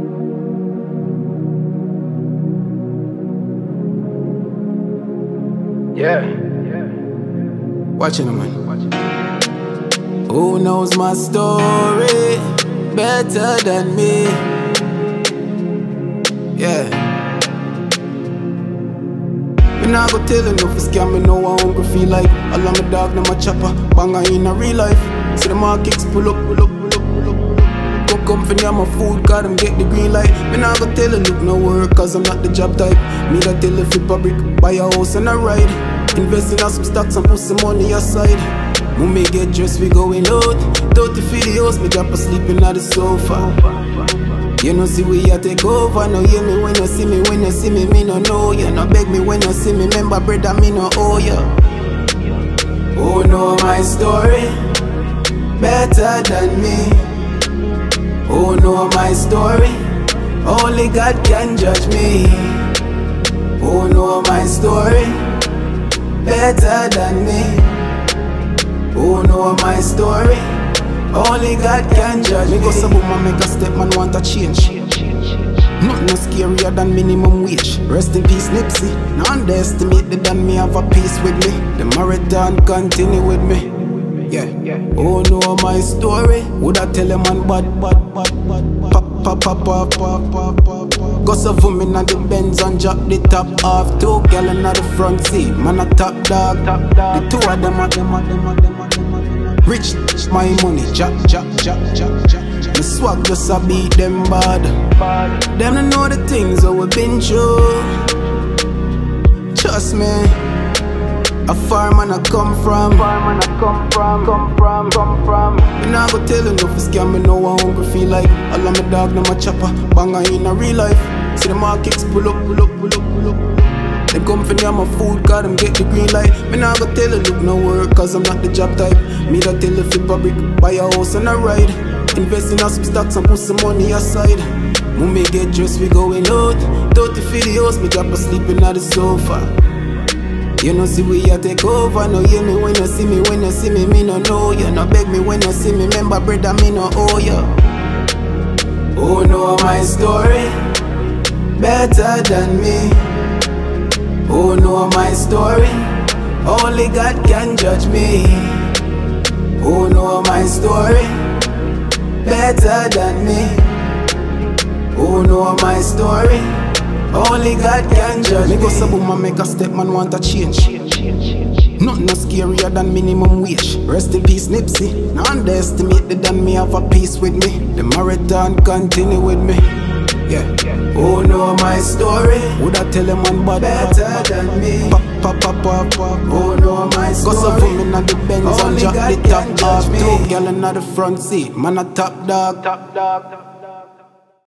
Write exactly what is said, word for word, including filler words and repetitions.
Yeah. Watching them, man. Who knows my story better than me? Yeah. Me nah go tell you no for scam, me know I hungry feel like. All of my dog, now my chopper, banger in a real life. See the markets pull up, pull up, pull up, pull up. Go come for near my food, cause them get the green light. Me nah go tell you look no work, cause I'm not the job type. Me that tell you flip a brick, buy a house and a ride. Invest in some stocks and put some money aside. When me get dressed, we going out. Dirty for the house, me drop asleep in the sofa. You know see we a take over. No hear me when you see me, when you see me, me no know ya. No beg me when you see me, remember brother, me no owe ya. Who know my story better than me? Who know my story? Only God can judge me. Who know my story better than me? Who know my story? Only God can judge me. Me go some woman make a step, man want a change. Nothing no scarier than minimum wage. Rest in peace Nipsey. No underestimate the than me have a peace with me. The marathon continue with me. Yeah, who know my story? Would I tell a man bad, bad, bad, bad, pop, pop, pop, pop, pop, pop, pop. Go some women at the Benz and drop the top off. Two girl in the front seat, man a top dog. The two of them are them, are them, are them, are them, are them. Rich, my money, jack, jack, jack, jack, jack. The swag just a beat them bad. Them don't know the things that we've been through. Trust me. A far man I come from, far man I come from, come from, come from. Me nah go tell you no for scam, me know I hungry feel like. All of my dog, now my chopper, banger in a real life. See the markets pull up, pull up, pull up, pull up. Them come for near my food, cause them get the green light. Me nah go tell you look no work, cause I'm not the job type. Me that tell you flip a brick, buy a house and a ride. Invest in some stocks and put some money aside. When me get dressed, we going out. Dirty for the house, me drop asleep in the sofa. You know see we a take over. No hear me when you see me, when you see me, me no know ya. No beg me when you see me, remember brother, me no owe ya. Who know my story better than me? Who know my story? Only God can judge me. Who know my story better than me? Who know my story? Only God can judge me. Me go some woman make a step, man want a change. Nothing no scarier than minimum wage. Rest in peace Nipsey. No underestimate the than me have a peace with me. The marathon continue with me. Yeah. Who know my story? Would I tell a man bad better than me? Pop, pop, pop, pop. Who know my story? Go some women at the Benz and drop the top off. Two girl in the front seat, man a top dog. Top dog.